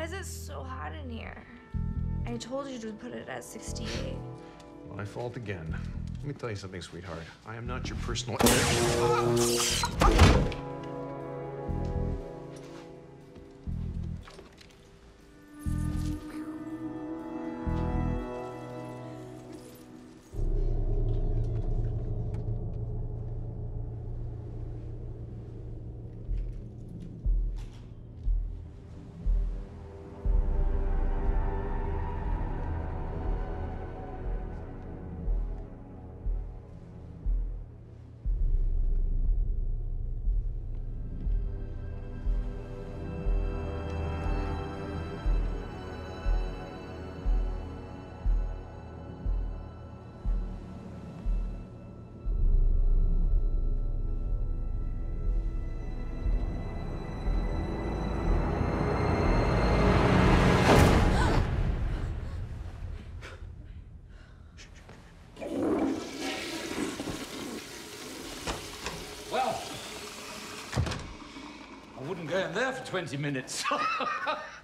is it so hot in here? I told you to put it at 68. My fault again. Let me tell you something, sweetheart. I am not your personal... Well, I wouldn't go in there for 20 minutes.